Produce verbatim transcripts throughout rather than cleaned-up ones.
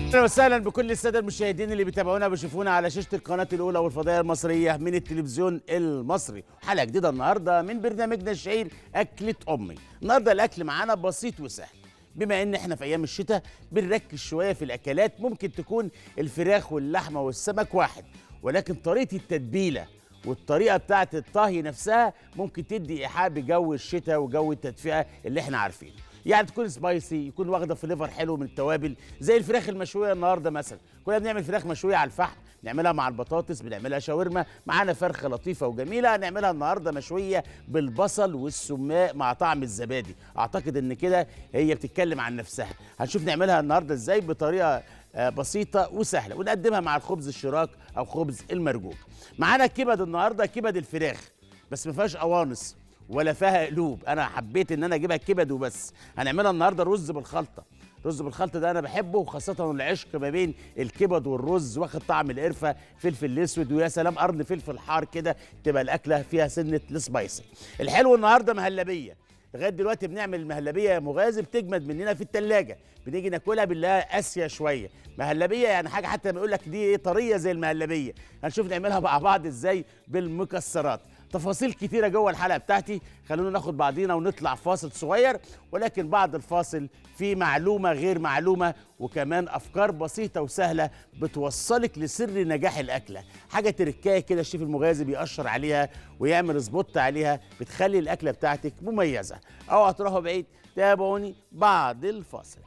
اهلا وسهلا بكل الساده المشاهدين اللي بيتابعونا وبيشوفونا على شاشه القناه الاولى والفضائيه المصريه من التلفزيون المصري. حلقه جديده النهارده من برنامجنا الشهير اكله امي. النهارده الاكل معانا بسيط وسهل، بما ان احنا في ايام الشتاء بنركز شويه في الاكلات. ممكن تكون الفراخ واللحمه والسمك واحد، ولكن طريقه التتبيله والطريقه بتاعه الطهي نفسها ممكن تدي ايحاء بجو الشتاء وجو التدفئه اللي احنا عارفينه. يعني تكون سبايسي، يكون واخده فليفر حلو من التوابل، زي الفراخ المشويه النهارده مثلا. كنا بنعمل فراخ مشويه على الفحم، نعملها مع البطاطس، بنعملها شاورما، معانا فرخه لطيفه وجميله هنعملها النهارده مشويه بالبصل والسماق مع طعم الزبادي. اعتقد ان كده هي بتتكلم عن نفسها. هنشوف نعملها النهارده ازاي بطريقه آه، بسيطه وسهله، ونقدمها مع الخبز الشراك او خبز المرجوك. معانا كبد النهارده، كبد الفراخ بس ما فيهاش قوانص ولا فيها قلوب، انا حبيت ان انا اجيبها كبد وبس. هنعملها النهارده رز بالخلطه. رز بالخلطه ده انا بحبه، وخاصه العشق ما بين الكبد والرز، واخد طعم القرفه، فلفل الاسود، ويا سلام قرن فلفل حار كده، تبقى الاكله فيها سنه السبايسي. الحلو النهارده مهلبيه. لغايه دلوقتي بنعمل المهلبيه يا مغازي بتجمد مننا في التلاجة، بنيجي ناكلها بنلاقيها قاسيه شويه. مهلبيه يعني حاجه حتى ما يقول لك دي ايه، طريه زي المهلبيه. هنشوف نعملها مع بعض ازاي بالمكسرات. تفاصيل كتيرة جوه الحلقة بتاعتي، خلونا ناخد بعضينا ونطلع فاصل صغير، ولكن بعد الفاصل في معلومة غير معلومة، وكمان أفكار بسيطة وسهلة بتوصلك لسر نجاح الأكلة. حاجة تركاية كده الشيف المغازي بيأشر عليها ويعمل سبوت عليها، بتخلي الأكلة بتاعتك مميزة. اوعوا تروحوا بعيد، تابعوني بعد الفاصل.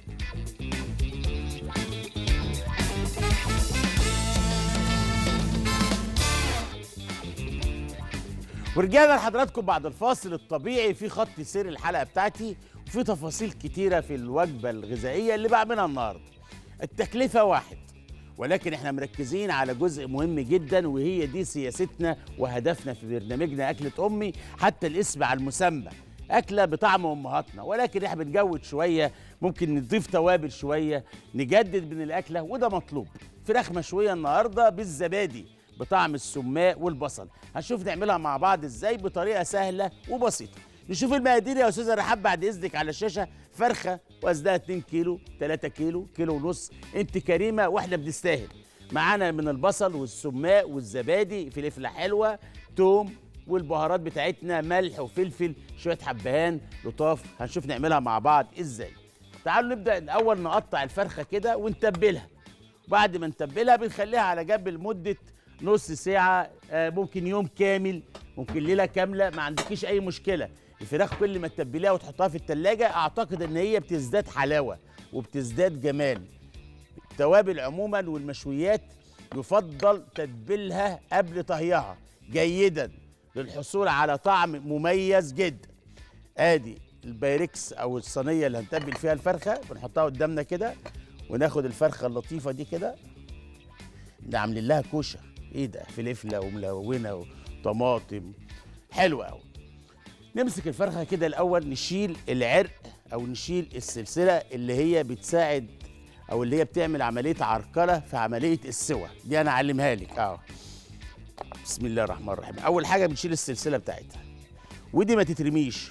ورجعنا لحضراتكم بعد الفاصل الطبيعي في خط سير الحلقه بتاعتي، وفي تفاصيل كتيره في الوجبه الغذائيه اللي بعملها النهارده. التكلفه واحد، ولكن احنا مركزين على جزء مهم جدا، وهي دي سياستنا وهدفنا في برنامجنا اكله امي. حتى الاسم على المسمى، اكله بطعم امهاتنا، ولكن احنا بنجود شويه، ممكن نضيف توابل شويه، نجدد من الاكله، وده مطلوب. فراخ مشويه النهارده بالزبادي بطعم السماق والبصل. هنشوف نعملها مع بعض ازاي بطريقه سهله وبسيطه. نشوف المقادير يا استاذه رحاب بعد اذنك على الشاشه. فرخه وزنها اتنين كيلو، تلاتة كيلو، كيلو ونص، انت كريمه واحنا بنستاهل. معانا من البصل والسماق والزبادي فلفله حلوه، توم، والبهارات بتاعتنا ملح وفلفل، شويه حبهان لطاف. هنشوف نعملها مع بعض ازاي. تعالوا نبدا الاول نقطع الفرخه كده ونتبلها. بعد ما نتبلها بنخليها على جنب لمده نص ساعة، ممكن يوم كامل، ممكن ليلة كاملة، ما عندكيش أي مشكلة. الفراخ كل ما تتبليها وتحطها في التلاجة أعتقد إن هي بتزداد حلاوة وبتزداد جمال. التوابل عموما والمشويات يفضل تتبيلها قبل طهيها جيدا للحصول على طعم مميز جدا. آدي البايركس أو الصينية اللي هنتبل فيها الفرخة، بنحطها قدامنا كده، وناخد الفرخة اللطيفة دي كده، ده عاملين لها كوشه. ايه ده، فلفله وملونه وطماطم، حلوه قوي. نمسك الفرخه كده الاول، نشيل العرق او نشيل السلسله اللي هي بتساعد او اللي هي بتعمل عمليه عرقله في عمليه السوى دي، انا اعلمها لك. اه بسم الله الرحمن الرحيم. اول حاجه بنشيل السلسله بتاعتها، ودي ما تترميش.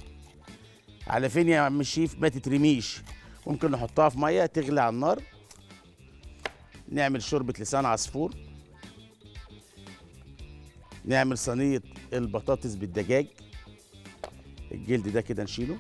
على فين يا عم الشيف؟ ما تترميش، ممكن نحطها في ميه تغلي على النار. نعمل شوربة لسان عصفور، نعمل صينية البطاطس بالدجاج، الجلد ده كده نشيله.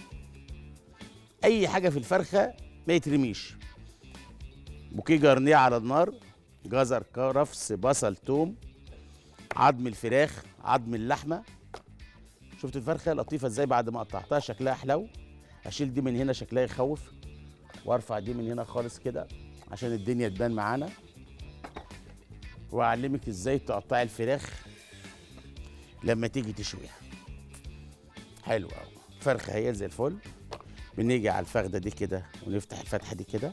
أي حاجة في الفرخة ما يترميش. بوكيه جرنيه على النار، جزر، كرفس، بصل، توم، عظم الفراخ، عظم اللحمة. شفت الفرخة لطيفة ازاي بعد ما قطعتها، شكلها حلو. أشيل دي من هنا شكلها يخوف، وارفع دي من هنا خالص كده عشان الدنيا تبان معانا، واعلمك ازاي تقطعي الفراخ لما تيجي تشويها. حلو قوي. فرخه هي زي الفل. بنيجي على الفخده دي كده ونفتح الفتحه دي كده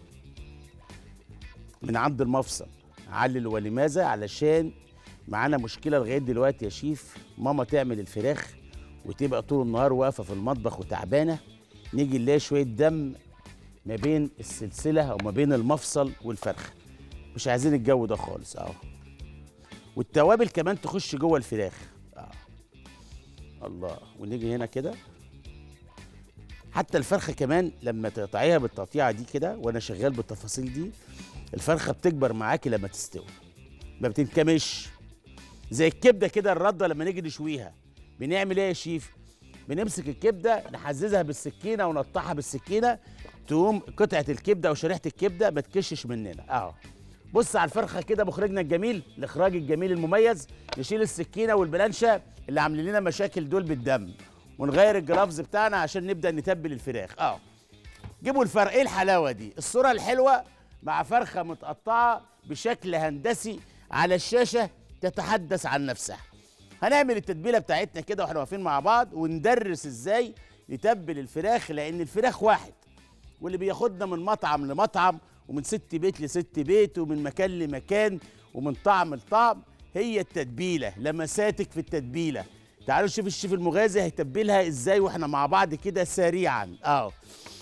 من عند المفصل. علل ولماذا؟ علشان معانا مشكله لغايه دلوقتي يا شيف، ماما تعمل الفراخ وتبقى طول النهار واقفه في المطبخ وتعبانه، نيجي نلاقي شويه دم ما بين السلسله او ما بين المفصل والفرخه. مش عايزين الجو ده خالص. اهو والتوابل كمان تخش جوه الفراخ. اه الله. ونيجي هنا كده حتى الفرخه كمان لما تقطعيها بالتقطيعه دي كده وانا شغال بالتفاصيل دي، الفرخه بتكبر معاكي لما تستوي، ما بتنكمش. زي الكبده كده الرده لما نيجي نشويها بنعمل ايه يا شيف؟ بنمسك الكبده نحززها بالسكينه ونقطعها بالسكينه، تقوم قطعه الكبده او شريحه الكبده ما تكشش مننا. اهو بص على الفرخه كده، مخرجنا الجميل، الاخراج الجميل المميز. نشيل السكينه والبلانشه اللي عاملين لنا مشاكل دول بالدم، ونغير الجلافز بتاعنا عشان نبدا نتبل الفراخ. اه جيبوا الفرق. ايه الحلاوه دي؟ الصوره الحلوه مع فرخه متقطعه بشكل هندسي على الشاشه تتحدث عن نفسها. هنعمل التتبيله بتاعتنا كده واحنا واقفين مع بعض، وندرس ازاي نتبل الفراخ، لان الفراخ واحد، واللي بياخدنا من مطعم لمطعم ومن ست بيت لست بيت ومن مكان لمكان ومن طعم لطعم هي التتبيله، لمساتك في التتبيله. تعالوا نشوف الشيف المغازي هيتبلها ازاي واحنا مع بعض كده سريعا. اه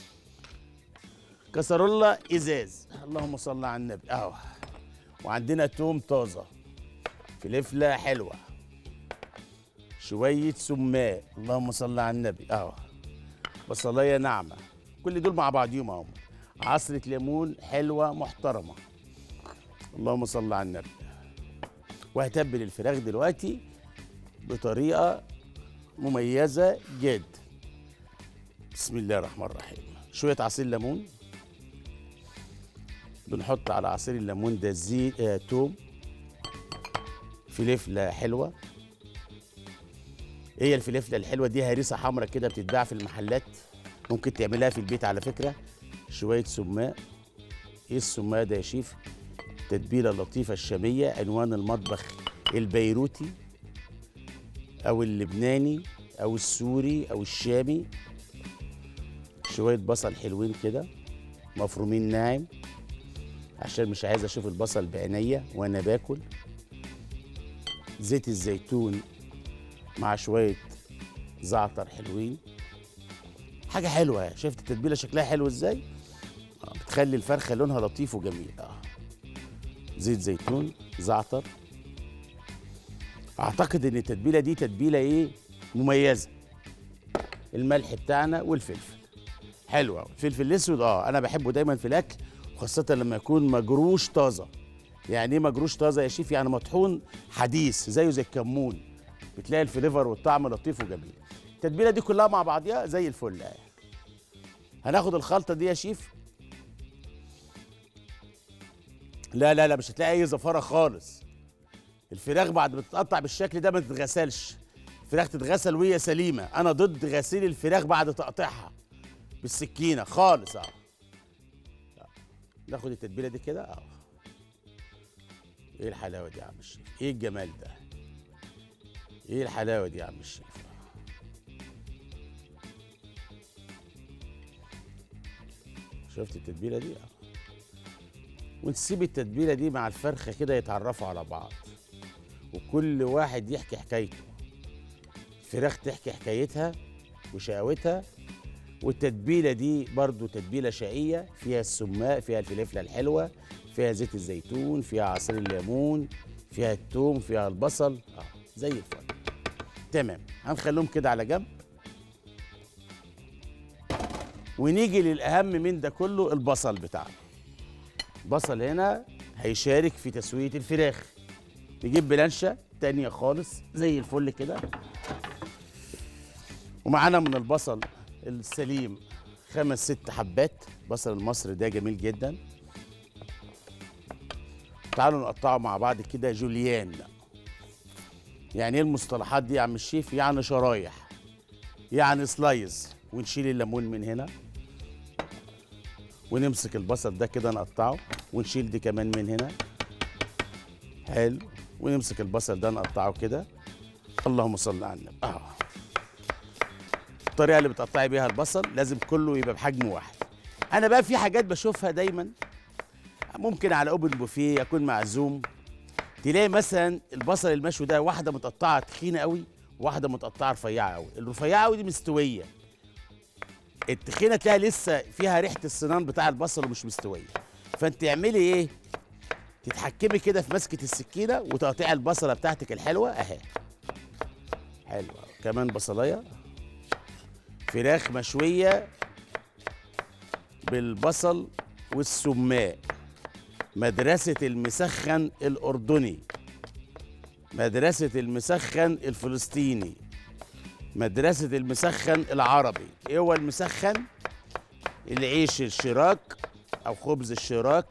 كسرولة ازاز، اللهم صل على النبي. اهو وعندنا توم طازه، فلفله حلوه، شويه سماق، اللهم صل على النبي. اهو بصلايه ناعمه، كل دول مع بعضيهم اهو، عصره ليمون حلوه محترمه، اللهم صل على النبي. وهتبل الفراخ دلوقتي بطريقه مميزه جدا. بسم الله الرحمن الرحيم. شويه عصير ليمون، بنحط على عصير الليمون ده زيت آه توم، فلفله حلوه. هي الفلفله الحلوه دي هريسه حمراء كده بتتباع في المحلات، ممكن تعملها في البيت على فكره. شويه سماق. ايه السماق ده يا شيف؟ تتبيله لطيفه الشاميه، عنوان المطبخ البيروتي او اللبناني او السوري او الشامي. شويه بصل حلوين كده مفرومين ناعم، عشان مش عايز اشوف البصل بعينيا وانا باكل. زيت الزيتون مع شويه زعتر حلوين، حاجه حلوه. شفت التتبيله شكلها حلو ازاي؟ آه بتخلي الفرخه لونها لطيف وجميل. اه زيت زيتون، زعتر. اعتقد ان التتبيله دي تتبيله ايه مميزه. الملح بتاعنا والفلفل حلو قوي. الفلفل الاسود اه انا بحبه دايما في الاكل، خاصه لما يكون مجروش طازه. يعني ايه مجروش طازه يا شيف؟ يعني مطحون حديث زيه زي الكمون، بتلاقي الفليفر والطعم لطيف وجميل. التتبيله دي كلها مع بعضيها زي الفل. اهي هناخد الخلطه دي يا شيف. لا لا لا مش هتلاقي اي زفاره خالص. الفراخ بعد ما تتقطع بالشكل ده ما تتغسلش، الفراخ تتغسل وهي سليمه. انا ضد غسيل الفراخ بعد تقطيعها بالسكينه خالص. اه ناخد التتبيله دي كده. اه ايه الحلاوه دي يا عم الشيف؟ ايه الجمال ده؟ ايه الحلاوه دي يا عم الشيف؟ شفت التتبيله دي؟ اه ونسيب التتبيله دي مع الفرخه كده يتعرفوا على بعض، وكل واحد يحكي حكايته. الفراخ تحكي حكايتها وشقاوتها، والتتبيله دي برضو تتبيله شقيه، فيها السماق، فيها الفلفله الحلوه، فيها زيت الزيتون، فيها عصير الليمون، فيها الثوم، فيها البصل. اه زي الفل. تمام، هنخليهم كده على جنب، ونيجي للاهم من ده كله، البصل بتاعنا. البصل هنا هيشارك في تسويه الفراخ. نجيب بلانشه تانية خالص زي الفل كده، ومعانا من البصل السليم خمس ست حبات. بصل المصري ده جميل جدا. تعالوا نقطعه مع بعض كده جوليان. يعني ايه المصطلحات دي يا عم الشيف؟ يعني شرايح، يعني سلايز. ونشيل الليمون من هنا، ونمسك البصل ده كده نقطعه، ونشيل دي كمان من هنا. حلو. ونمسك البصل ده نقطعه كده. اللهم صل على النبي. اه الطريقه اللي بتقطعي بيها البصل لازم كله يبقى بحجم واحد. انا بقى في حاجات بشوفها دايما، ممكن على اوبن بوفيه اكون معزوم، تلاقي مثلا البصل المشوي ده واحده متقطعه تخينه قوي، واحده متقطعه رفيعه قوي. الرفيعه قوي دي مستويه، التخينه تلاقيها لسه فيها ريحه السنان بتاع البصل ومش مستويه. فانت اعملي ايه؟ تتحكمي كده في مسكه السكينه وتقطيع البصله بتاعتك الحلوه اهي. حلوه. كمان بصلايه. فراخ مشويه بالبصل والسماق. مدرسة المسخن الأردني، مدرسة المسخن الفلسطيني، مدرسة المسخن العربي. ايه هو المسخن؟ العيش الشراك أو خبز الشراك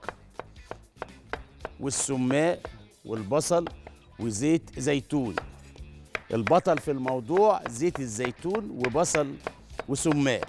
والسماق والبصل وزيت زيتون. البطل في الموضوع زيت الزيتون وبصل وسماق.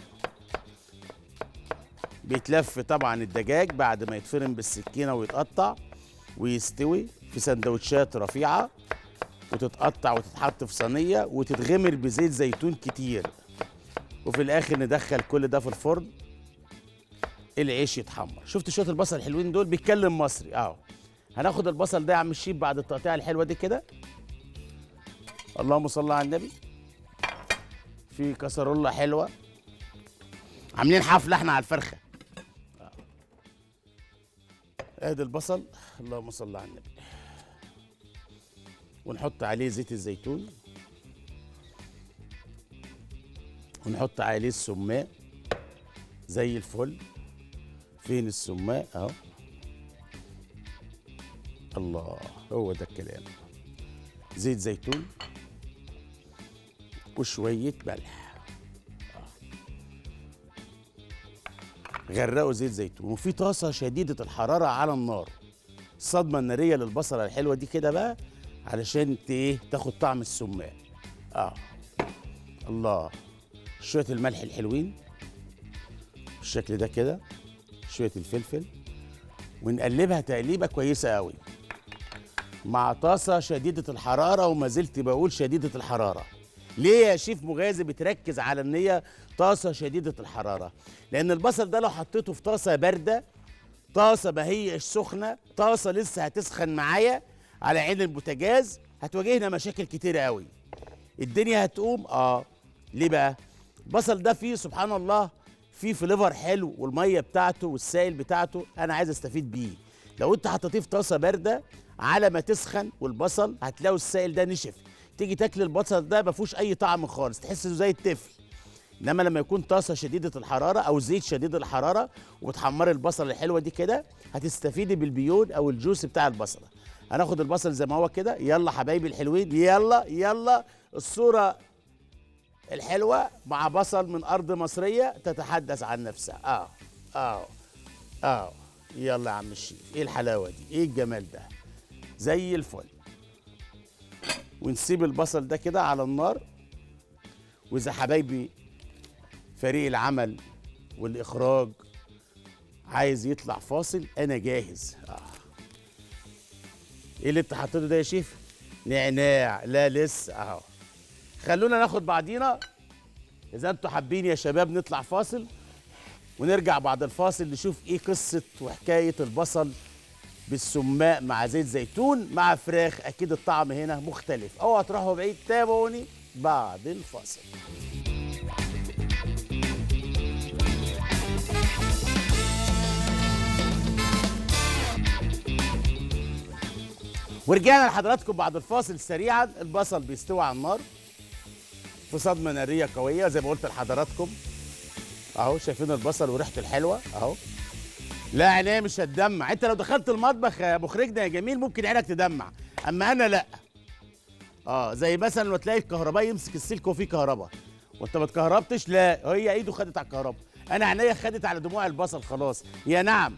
بيتلف طبعا الدجاج بعد ما يتفرم بالسكينة ويتقطع ويستوي في سندوتشات رفيعة، وتتقطع وتتحط في صينية وتتغمر بزيت زيتون كتير، وفي الآخر ندخل كل ده في الفرن. العيش يتحمر. شفت شوية البصل الحلوين دول؟ بيتكلم مصري اهو. هناخد البصل ده يا عم الشيف بعد التقطيعة الحلوة دي كده. اللهم صل على النبي. في كسرولة حلوة، عاملين حفلة احنا على الفرخة. ادي البصل، اللهم صل على النبي، ونحط عليه زيت الزيتون، ونحط عليه السماق زي الفل. فين السماق؟ اهو. الله، هو ده الكلام. زيت زيتون وشوية ملح. غرقوا زيت زيتون، وفي طاسة شديدة الحرارة على النار. الصدمة النارية للبصلة الحلوة دي كده بقى علشان ايه تاخد طعم السماق. اه الله. شوية الملح الحلوين بالشكل ده كده، شوية الفلفل، ونقلبها تقليبة كويسة قوي مع طاسة شديدة الحرارة. وما زلت بقول شديدة الحرارة. ليه يا شيف مغازي بتركز على ان هي طاسة شديدة الحرارة؟ لأن البصل ده لو حطيته في طاسة باردة، طاسة ما هيش سخنة، طاسة لسه هتسخن معايا على عين البوتاجاز، هتواجهنا مشاكل كتيرة قوي. الدنيا هتقوم. اه ليه بقى؟ البصل ده فيه سبحان الله فيه فليفر حلو، والمية بتاعته والسائل بتاعته أنا عايز أستفيد بيه. لو أنت حطيتيه في طاسة باردة على ما تسخن والبصل، هتلاقوا السائل ده نشف. تيجي تاكل البصل ده ما فيهوش أي طعم خالص، تحس إنه زي التفل. انما لما يكون طاسه شديده الحراره او زيت شديد الحراره وبتحمري البصله الحلوه دي كده، هتستفيدي بالبيون او الجوس بتاع البصله. هناخد البصل زي ما هو كده. يلا حبايبي الحلوين، يلا يلا. الصوره الحلوه مع بصل من ارض مصريه تتحدث عن نفسها. اه اه اه يلا يا عم الشيف، ايه الحلاوه دي؟ ايه الجمال ده؟ زي الفل. ونسيب البصل ده كده على النار. واذا حبايبي فريق العمل والإخراج عايز يطلع فاصل، أنا جاهز. آه. إيه اللي أنت حطيته ده يا شيف؟ نعناع. لا لسه أهو. خلونا ناخد بعضينا. إذا أنتوا حابين يا شباب نطلع فاصل، ونرجع بعد الفاصل نشوف إيه قصة وحكاية البصل بالسماق مع زيت زيتون مع فراخ. أكيد الطعم هنا مختلف. أوعوا تروحوا بعيد، تابعوني بعد الفاصل. ورجعنا لحضراتكم بعد الفاصل سريعا. البصل بيستوي على النار في صدمه ناريه قويه زي ما قلت لحضراتكم. اهو شايفين البصل وريحته الحلوه اهو. لا عينيا مش هتدمع. انت لو دخلت المطبخ يا مخرجنا يا جميل ممكن عينك تدمع، اما انا لا. اه زي مثلا لما تلاقي الكهربائي يمسك السلك وفيه كهرباء وانت ما اتكهربتش، لا هي ايده خدت على الكهرباء، انا عينيا خدت على دموع البصل خلاص. يا نعم.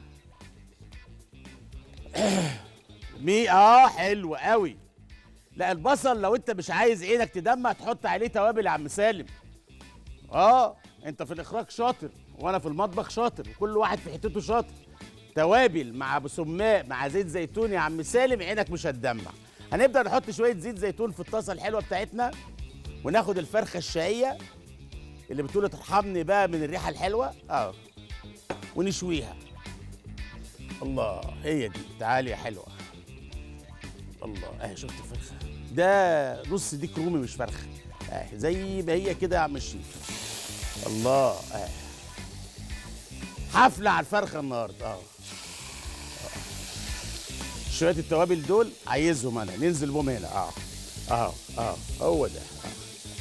مي اه حلو قوي. لا البصل لو انت مش عايز عينك تدمع تحط عليه توابل يا عم سالم. اه انت في الاخراج شاطر وانا في المطبخ شاطر، وكل واحد في حتته شاطر. توابل مع سماق مع زيت زيتون يا عم سالم، عينك مش هتدمع. هنبدا نحط شويه زيت زيتون في الطاسه الحلوه بتاعتنا، وناخد الفرخه الشقيه اللي بتقول ترحمني بقى من الريحه الحلوه اه ونشويها. الله هي دي. تعالي يا حلوه. الله اهي شفت الفرخه؟ ده نص ديك رومي مش فرخه اهي زي ما هي كده يا عم الشيف. الله اهي حفله على الفرخه النهارده. اه شويه التوابل دول عايزهم انا ننزل بهم هنا. اه اه اه هو ده. آه.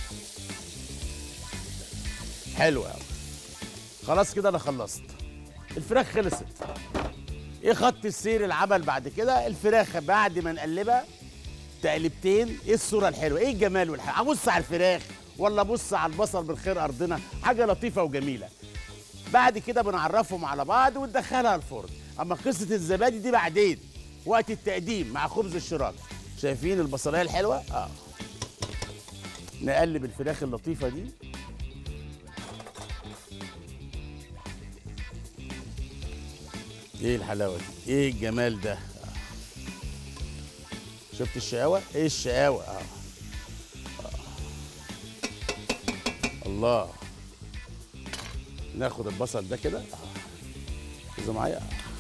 حلو قوي. خلاص كده انا خلصت. الفراخ خلصت. ايه خط السير العمل بعد كده؟ الفراخ بعد ما نقلبها تقلبتين. ايه الصوره الحلوه، ايه الجمال والحلوه. ابص على الفراخ ولا ابص على البصل من خير ارضنا؟ حاجه لطيفه وجميله. بعد كده بنعرفهم على بعض وندخلها الفرن. اما قصه الزبادي دي بعدين وقت التقديم مع خبز الشراك. شايفين البصلايه الحلوه؟ اه. نقلب الفراخ اللطيفه دي. ايه الحلاوه دي، ايه الجمال ده. آه. شفت الشقاوه؟ ايه الشقاوه. اه, آه. الله. ناخد البصل ده كده. ركزوا معايا.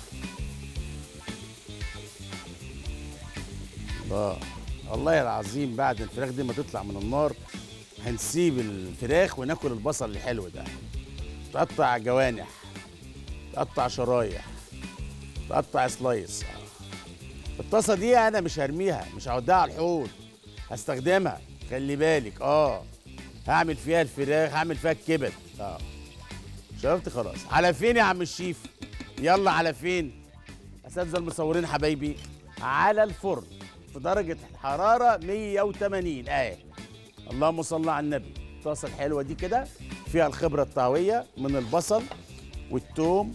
الله الله العظيم. بعد الفراخ دي ما تطلع من النار هنسيب الفراخ وناكل البصل الحلو ده. تقطع جوانح، تقطع شرايح، تقطع سلايس. الطاسه دي انا مش هرميها، مش هوديها على الحوض، هستخدمها. خلي بالك. اه هعمل فيها الفراخ، هعمل فيها الكبد. اه شفت؟ خلاص. على فين يا عم الشيف؟ يلا على فين؟ اساتذه المصورين حبايبي، على الفرن في درجه الحراره مية وتمانين. اهي. اللهم صل على النبي. الطاسه الحلوه دي كده فيها الخبره الطهويه من البصل والثوم.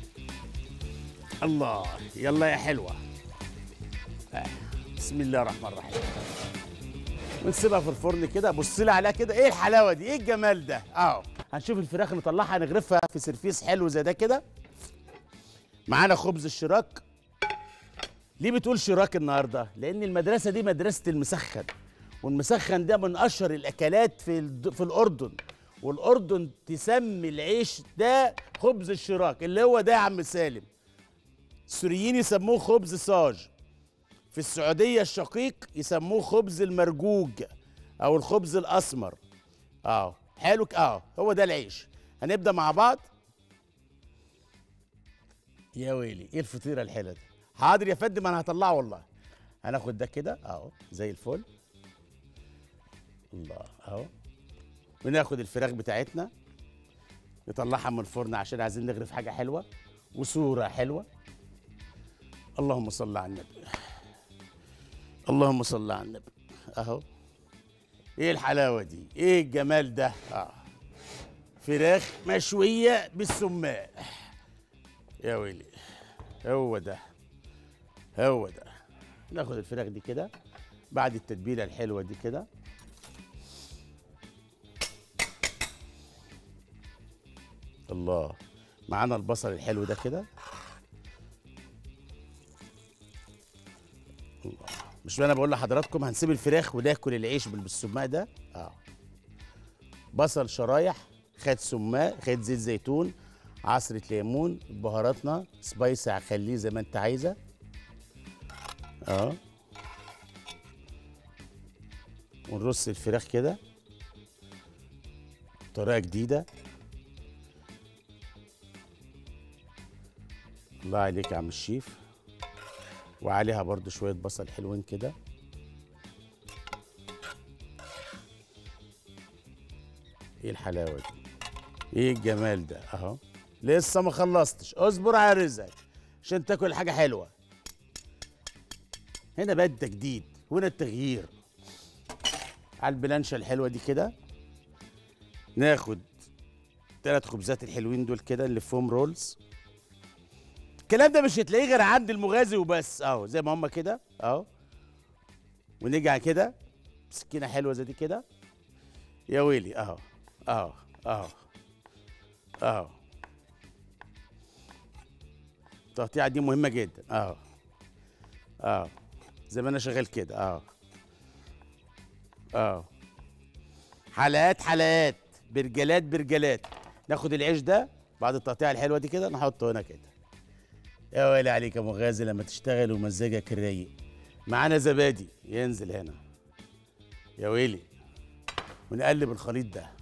الله. يلا يا حلوه. آه. بسم الله الرحمن الرحيم. ونسيبها في الفرن كده. بص لي عليها كده. ايه الحلاوه دي، ايه الجمال ده. اهو هنشوف الفراخ نطلعها نغرفها في سرفيس حلو زي ده كده. معانا خبز الشراك. ليه بتقول شراك النهارده؟ لان المدرسه دي مدرسه المسخن، والمسخن ده من اشهر الاكلات في الد... في الاردن. والاردن تسمي العيش ده خبز الشراك، اللي هو ده يا عم سالم. السوريين يسموه خبز صاج. في السعوديه الشقيق يسموه خبز المرجوج او الخبز الاسمر. اه حلو. اه هو ده العيش. هنبدا مع بعض. يا ويلي ايه الفطيره الحلوه دي. حاضر يا فندم انا هطلعه والله. هناخد ده كده اهو زي الفل. الله. اهو. وناخد الفراخ بتاعتنا نطلعها من الفرن عشان عايزين نغرف حاجه حلوه وصوره حلوه. اللهم صل على النبي. اللهم صل على النبي. اهو. ايه الحلاوه دي، ايه الجمال ده. اه فراخ مشويه بالسماق. يا ويلي. هو ده هو ده. ناخد الفراخ دي كده بعد التتبيله الحلوه دي كده. الله. معانا البصل الحلو ده كده. الله. مش انا بقول لحضراتكم هنسيب الفراخ وناكل العيش بالسماق ده. اه بصل شرايح، خد سماق، خد زيت زيتون، عصرة ليمون، بهاراتنا سبايسي هخليه زي ما انت عايزه. اه ونرص الفراخ كده بطريقه جديده. الله عليك يا عم الشيف. وعليها برضو شويه بصل حلوين كده. ايه الحلاوه دي، ايه الجمال ده. اهو لسه ما خلصتش، اصبر على رزقك عشان تاكل حاجه حلوه. هنا بقى التجديد، هنا التغيير. على البلانشه الحلوه دي كده ناخد ثلاث خبزات الحلوين دول كده نلفهم رولز. الكلام ده مش هتلاقيه غير عند المغازي وبس. اهو زي ما هم كده اهو. ونيجي كده بسكينه حلوه زي دي كده. يا ويلي. اهو اهو اهو اهو. التقطيعه دي مهمه جدا. اهو اهو زي ما انا شغال كده. اهو اهو. حلقات حلقات، برجلات برجلات. ناخد العيش ده بعد التقطيعه الحلوه دي كده نحطه هنا كده. يا ويلي عليك يا مغازي لما تشتغل ومزاجك الرايق. معانا زبادي ينزل هنا. يا ويلي. ونقلب الخليط ده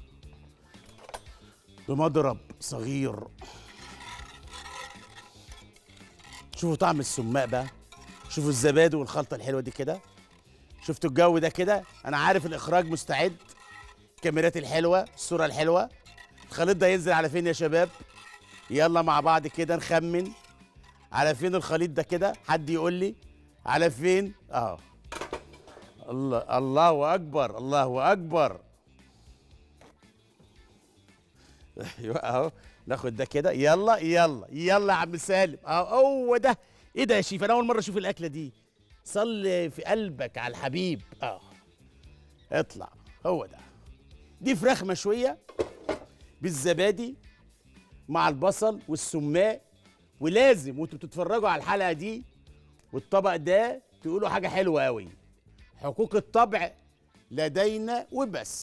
بمضرب صغير. شوفوا طعم السماق بقى، شوفوا الزبادي والخلطه الحلوه دي كده. شفتوا الجو ده كده. انا عارف الاخراج مستعد، الكاميرات الحلوه، الصوره الحلوه. الخليط ده ينزل على فين يا شباب؟ يلا مع بعض كده نخمن على فين الخليط ده كده. حد يقول لي على فين؟ اه الله، الله اكبر، الله اكبر. ايوه اهو. ناخد ده كده. يلا يلا يلا يا عم سالم. اهو هو ده. ايه ده يا شيف؟ انا اول مره اشوف الاكله دي. صلي في قلبك على الحبيب. اه اطلع. هو ده. دي فراخ مشويه بالزبادي مع البصل والسماق. ولازم وانتوا بتتفرجوا على الحلقه دي والطبق ده تقولوا حاجه حلوه قوي. حقوق الطبع لدينا وبس.